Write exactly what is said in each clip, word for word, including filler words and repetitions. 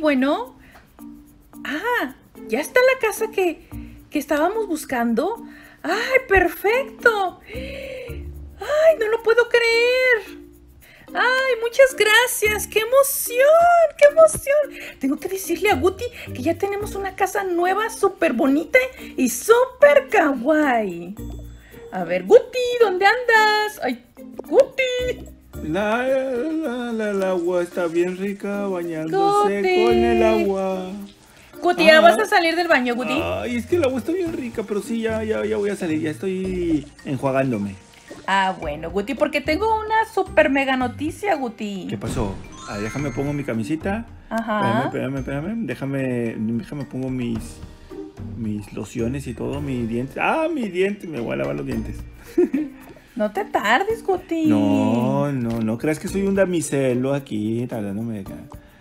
bueno. Ah, ya está la casa que, que estábamos buscando. ¡Ay, perfecto! ¡Ay, no lo puedo creer! ¡Ay, muchas gracias! ¡Qué emoción! ¡Qué emoción! Tengo que decirle a Guti que ya tenemos una casa nueva, súper bonita y súper kawaii. A ver, Guti, ¿dónde andas? ¡Ay, Guti! La, la, la, el agua está bien rica, bañándose Guti. Con el agua. Guti, ¿ya ah, vas a salir del baño, Guti? Ay, es que el agua está bien rica, pero sí, ya, ya, ya voy a salir, ya estoy enjuagándome. Ah, bueno, Guti, porque tengo una super mega noticia, Guti. ¿Qué pasó? Ah, déjame pongo mi camisita. Ajá. Espérame, espérame, espérame. Déjame, déjame pongo mis, mis lociones y todo, mis dientes. Ah, mis dientes, me voy a lavar los dientes. No te tardes, Guti. No, no, no creas que soy un damiselo aquí, tardándome acá.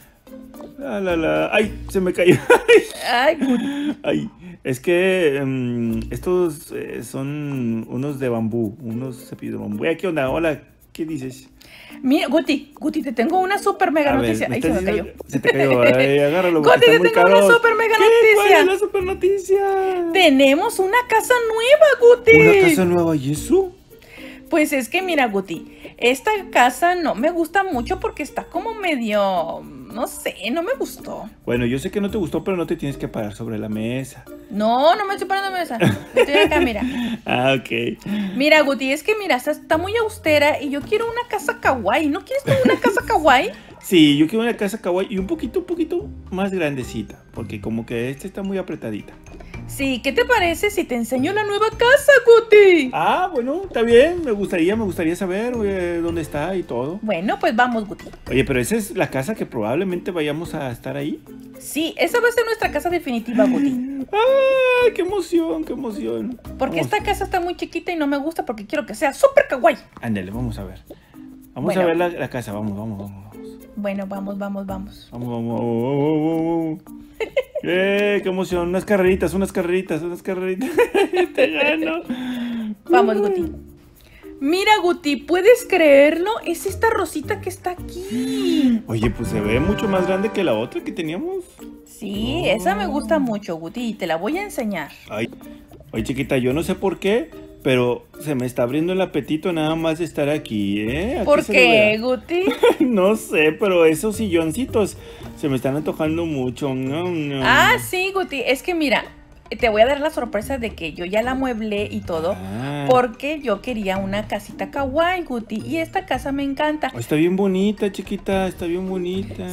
La, la, la. Ay, se me cayó. Ay, Guti. Ay, es que um, estos eh, son unos de bambú, unos cepillos de bambú. ¿Qué onda? Hola, ¿qué dices? Mira, Guti, Guti, te tengo una super mega a noticia. Ver, Ay, se me cayó. Se te cayó, ay, agárralo. Guti, te tengo caros. Una super mega ¿Qué? noticia. ¿Cuál es la super noticia? Tenemos una casa nueva, Guti. ¿Una casa nueva y eso? Pues es que mira, Guti, esta casa no me gusta mucho porque está como medio, no sé, no me gustó. Bueno, yo sé que no te gustó, pero no te tienes que parar sobre la mesa. No, no me estoy parando en la mesa. Estoy acá, mira. Ah, ok. Mira, Guti, es que mira, está muy austera y yo quiero una casa kawaii. ¿No quieres tú una casa kawaii? Sí, yo quiero una casa kawaii y un poquito, un poquito más grandecita, porque como que esta está muy apretadita. Sí, ¿qué te parece si te enseño la nueva casa, Guti? Ah, bueno, está bien, me gustaría, me gustaría saber eh, dónde está y todo. Bueno, pues vamos, Guti. Oye, pero esa es la casa que probablemente vayamos a estar ahí. Sí, esa va a ser nuestra casa definitiva, Guti. ¡Ah, qué emoción, qué emoción! Porque vamos. Esta casa está muy chiquita y no me gusta porque quiero que sea súper kawaii. Ándale, vamos a ver. Vamos bueno. a ver la, la casa, vamos, vamos, vamos, vamos. Bueno, vamos, vamos, vamos. Vamos, vamos, vamos, vamos. ¡Eh, qué emoción! Unas carreritas, unas carreritas, unas carreritas. Te gano. Vamos, Guti. Mira, Guti, ¿puedes creerlo? Es esta rosita que está aquí. Oye, pues se ve mucho más grande que la otra que teníamos. Sí, oh. Esa me gusta mucho, Guti, y te la voy a enseñar. Ay, oye, chiquita, yo no sé por qué, pero se me está abriendo el apetito nada más de estar aquí, ¿eh? Aquí ¿Por qué, Guti? No sé, pero esos silloncitos se me están antojando mucho. No, no. Ah, sí, Guti, es que mira, te voy a dar la sorpresa de que yo ya la mueblé y todo, ah. porque yo quería una casita kawaii, Guti, y esta casa me encanta. Oh, está bien bonita, chiquita, está bien bonita.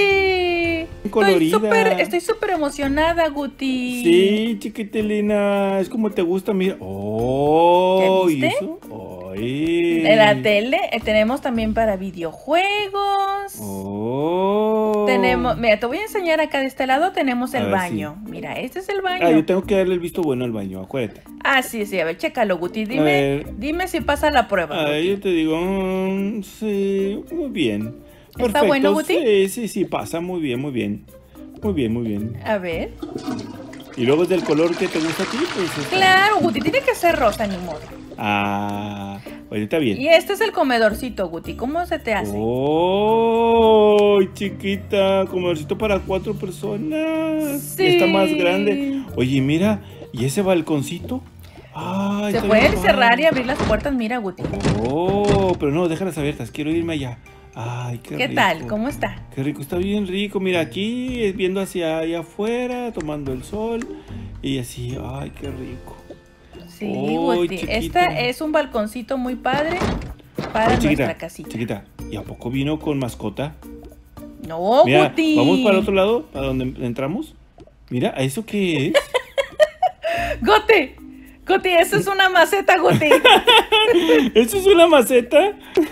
Sí. Colorida. Estoy súper emocionada, Guti. Sí, chiquitilina, es como te gusta, mira. Oh, ¿Ya viste? ¿y eso? Ay. En la tele eh, tenemos también para videojuegos. Oh. Tenemos, mira, te voy a enseñar acá de este lado tenemos el baño. Sí. Mira, este es el baño. Ah, yo tengo que darle el visto bueno al baño, acuérdate. Ah, sí, sí, a ver, chécalo, Guti. Dime, dime si pasa la prueba. Ah, yo te digo, um, sí, muy bien. ¿Está perfecto. bueno, Guti? Sí, sí, sí, pasa muy bien, muy bien. Muy bien, muy bien. A ver. ¿Y luego es del color que te gusta a ti? Pues está... Claro, Guti, tiene que ser rosa, ni modo. Ah, oye, está bien. Y este es el comedorcito, Guti. ¿Cómo se te hace? ¡Oh, chiquita! Comedorcito para cuatro personas. Sí. Está más grande. Oye, mira, ¿y ese balconcito? Ay, se puede cerrar y abrir las puertas, mira, Guti. Oh, pero no, déjalas abiertas. Quiero irme allá. Ay, qué, ¿Qué rico. tal? ¿Cómo está? Qué rico, está bien rico. Mira, aquí viendo hacia allá afuera, tomando el sol. Y así, ay, qué rico. Sí, oh, Guti. Este es un balconcito muy padre para Oye, chiquita, nuestra casita. Chiquita, ¿y a poco vino con mascota? No, Mira, Guti. ¿vamos para el otro lado? ¿Para donde entramos? Mira, ¿a eso qué es? Guti. Guti, eso es una maceta, Guti. ¿Eso es una maceta?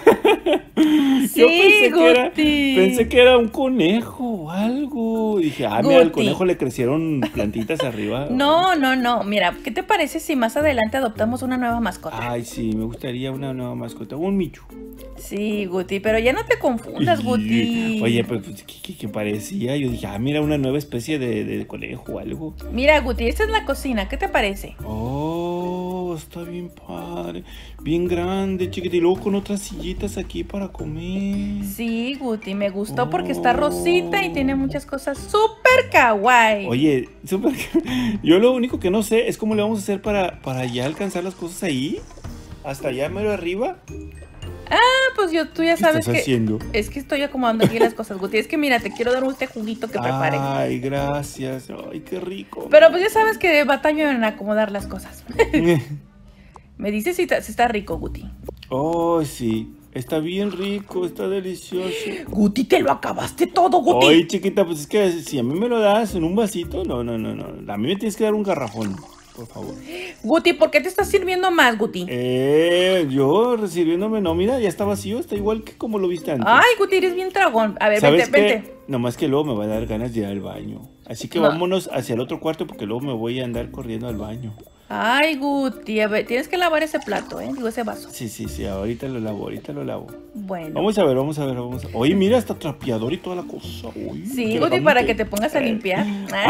Sí, Yo pensé Guti. Que era, pensé que era un conejo o algo. Y dije, ah, Guti. Mira, al conejo le crecieron plantitas arriba. No, no, no. Mira, ¿qué te parece si más adelante adoptamos una nueva mascota? Ay, sí, me gustaría una nueva mascota. Un Michu. Sí, Guti, pero ya no te confundas, y, Guti. Oye, pues, ¿qué, qué, qué parecía? Yo dije, ah, mira, una nueva especie de, de conejo o algo. Mira, Guti, esta es la cocina. ¿Qué te parece? Oh, Oh, está bien padre. Bien grande, chiquita. Y luego con otras sillitas aquí para comer. Sí, Guti, me gustó porque está Oh. rosita y tiene muchas cosas súper kawaii. Oye, súper. Yo lo único que no sé es cómo le vamos a hacer para, para ya alcanzar las cosas ahí. Hasta allá mero arriba. Ah, pues yo, tú ya ¿Qué sabes estás que... haciendo? Es que estoy acomodando aquí las cosas, Guti. Es que mira, te quiero dar este juguito que preparé. Ay, gracias. Ay, qué rico. Pero pues ya sabes que batallo en acomodar las cosas. Me dices si, ta- si está rico, Guti. Oh, sí. Está bien rico, está delicioso. Guti, te lo acabaste todo, Guti. Oye, chiquita, pues es que si a mí me lo das en un vasito, no, no, no, no. A mí me tienes que dar un garrafón, por favor. Guti, ¿por qué te estás sirviendo más, Guti? Eh, yo recibiéndome, no, mira, ya está vacío, está igual que como lo viste antes. Ay, Guti, eres bien tragón. A ver, ¿Sabes vente, qué? vente. Nomás que luego me va a dar ganas de ir al baño. Así que No. vámonos hacia el otro cuarto porque luego me voy a andar corriendo al baño. Ay, Guti, a ver, tienes que lavar ese plato, ¿eh? Digo, ese vaso. Sí, sí, sí, ahorita lo lavo, ahorita lo lavo. Bueno. Vamos a ver, vamos a ver, vamos a ver. Oye, mira, hasta trapeador y toda la cosa. Uy, Sí, qué Guti, para elegante. que te pongas a limpiar.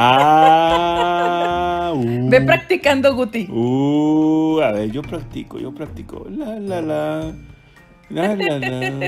Ah, uh, Ve practicando, Guti. Uh, a ver, yo practico, yo practico. La, la, la. La, la, la.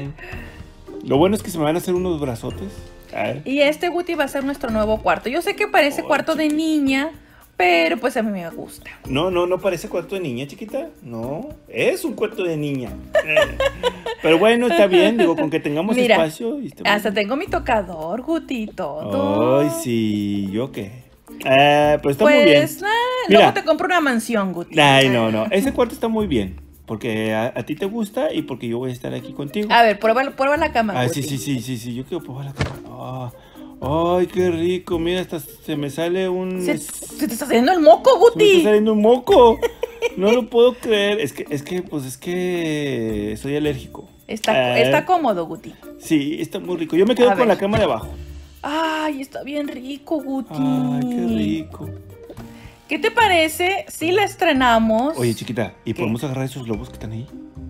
Lo bueno es que se me van a hacer unos brazotes. Ay. Y este, Guti, va a ser nuestro nuevo cuarto. Yo sé que parece Oh, cuarto de niña, pero pues a mí me gusta. No, no, no parece cuarto de niña, chiquita. No, es un cuarto de niña. Eh, Pero bueno, está bien, digo, con que tengamos Mira, espacio. Y estemos- Hasta tengo mi tocador, Guti, y todo. Ay, sí, ¿yo qué? Eh, pues está pues, muy bien. ah, Mira. luego te compro una mansión, Guti. Ay, no, no, ese cuarto está muy bien. Porque a, a ti te gusta y porque yo voy a estar aquí contigo. A ver, prueba, prueba la cama, Ah, Guti. sí, sí, sí, sí, sí, yo quiero probar la cama. Ah, ay, qué rico, mira, hasta se me sale un... Se, es- se te está saliendo el moco, se me Guti. está saliendo un moco. No lo puedo creer. Es que, es que, pues es que soy alérgico. Está, Eh, está cómodo, Guti. Sí, está muy rico. Yo me quedo A con ver. la cama de abajo. Ay, está bien rico, Guti. Ay, qué rico. ¿Qué te parece si la estrenamos? Oye, chiquita, ¿y ¿Qué? podemos agarrar esos globos que están ahí?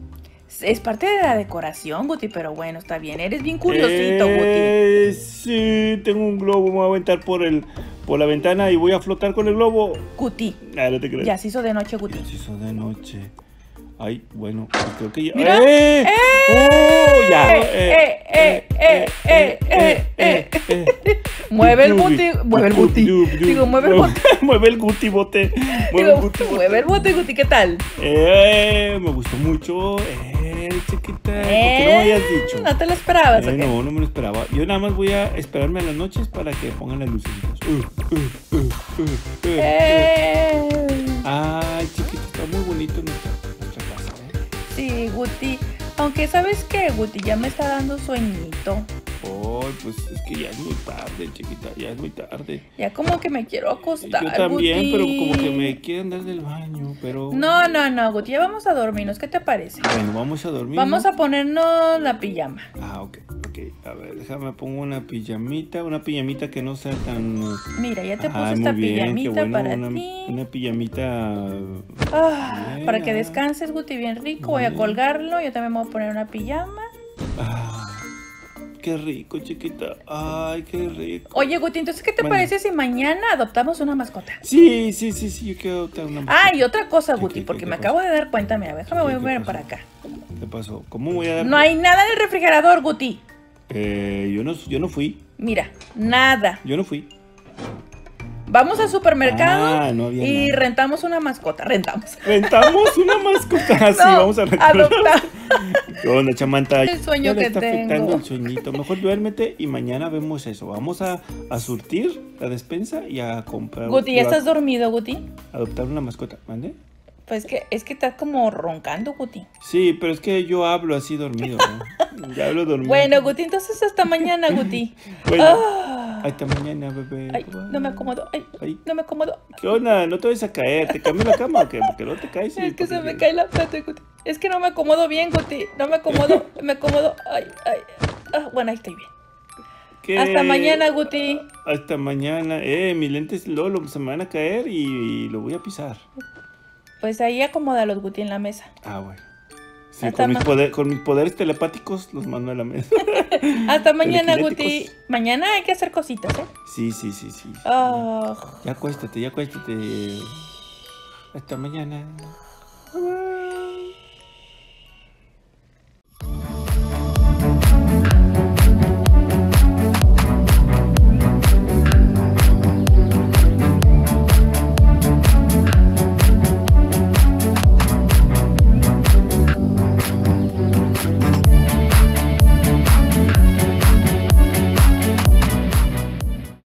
Es parte de la decoración, Guti, pero bueno, está bien. Eres bien curiosito, eh, Sí, tengo un globo, me voy a aventar por el, por la ventana y voy a flotar con el globo. Guti. Guti, Ah, no te creas. ya se hizo de noche, Guti. Ya se hizo de noche. Ay, bueno, pues creo que ya. Mira. ¡Eh! ¡Eh! ¡Oh! Ya. ¡Eh, eh, eh, eh, eh, eh, eh! Mueve el bote, mueve el bote. Digo, mueve el bote. Mueve el guti bote. Mueve el Digo, guti bote. mueve el bote, Guti, ¿qué tal? Eh, me gustó mucho. Eh, chiquita. ¿Por qué no me habías dicho? ¿No te lo esperabas, Eh, o qué? no, no me lo esperaba. Yo nada más voy a esperarme a las noches para que pongan las luces. Uh, uh, uh, uh, uh, uh. Eh, Ay, chiquita, está muy bonito nuestra, nuestra casa, ¿eh? Sí, Guti. Aunque, ¿sabes qué, Guti? Ya me está dando sueñito. Ay, pues es que ya es muy tarde, chiquita, ya es muy tarde. Ya como que me quiero acostar, Yo también, Guti. pero como que me quiero andar del baño, pero... No, no, no, Guti, ya vamos a dormirnos. ¿Qué te parece? Bueno, vamos a dormir. Vamos ¿no? a ponernos la pijama. Ah, ok, ok. A ver, déjame pongo una pijamita, una pijamita que no sea tan... Mira, ya te puse Ay, esta muy bien, qué pijamita bueno, para una, ti. una pijamita... Ah, Bien, para que ah. descanses, Guti, bien rico. Voy a Bien. colgarlo. Yo también me voy a poner una pijama. Ah, qué rico, chiquita. Ay, qué rico. Oye, Guti, entonces, ¿qué te Bueno. parece si mañana adoptamos una mascota? Sí, sí, sí, sí, yo quiero adoptar una Ah, y otra cosa, ¿Qué, Guti, qué, qué, porque qué me pasó? acabo de dar cuenta. Mira, déjame voy ¿Qué, a qué ver pasó? para acá. ¿Qué pasó? ¿Cómo voy a dar? No hay nada en el refrigerador, Guti. Eh, yo no, yo no fui, Mira, nada. yo no fui. Vamos al supermercado Ah, no había y nada. rentamos una mascota. Rentamos. Rentamos una mascota. Ah, sí, No, vamos a rentar. adoptar. ¿Qué onda, Chamanta? El sueño Ya le que está tengo. afectando el sueñito. Mejor duérmete y mañana vemos eso. Vamos a, a surtir la despensa y a comprar. Guti, ¿ya y a estás dormido, Guti? adoptar una mascota. ¿Mande? Pues que es que estás como roncando, Guti. Sí, pero es que yo hablo así dormido, ¿no? Ya hablo dormido. Bueno, Guti, entonces hasta mañana, Guti. Bueno, Ah. hasta mañana, bebé. Ay, no me acomodo. Ay, Ay. no me acomodo. ¿Qué onda? ¿No te vas a caer? ¿Te cambio la cama o qué? Porque no te caes. y Es que se porque- me cae la pata, Guti. Es que no me acomodo bien, Guti. No me acomodo. Me acomodo. Ay, ay. Ah, bueno, ahí estoy bien. ¿Qué? Hasta mañana, Guti. Hasta mañana. Eh, mis lentes Lolo se me van a caer y, y lo voy a pisar. Pues ahí acomódalos, Guti, en la mesa. Ah, bueno. Sí, Hasta con mis, ma- poder- con mis poderes telepáticos los mando a la mesa. Hasta mañana, Guti. Telequinéticos. Mañana hay que hacer cositas, ¿eh? Sí, sí, sí, sí. Ah. Ya acuéstate, ya acuéstate. Hasta mañana.